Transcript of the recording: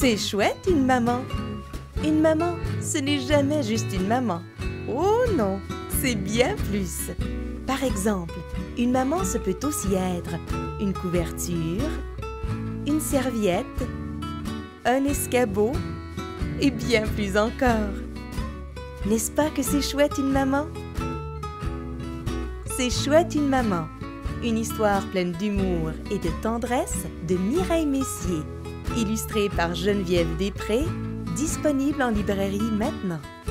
C'est chouette, une maman. Une maman, ce n'est jamais juste une maman. Oh non, c'est bien plus. Par exemple, une maman, ce peut aussi être une couverture, une serviette, un escabeau et bien plus encore. N'est-ce pas que c'est chouette, une maman? C'est chouette, une maman. Une histoire pleine d'humour et de tendresse de Mireille Messier. Illustrée par Geneviève Després, disponible en librairie maintenant.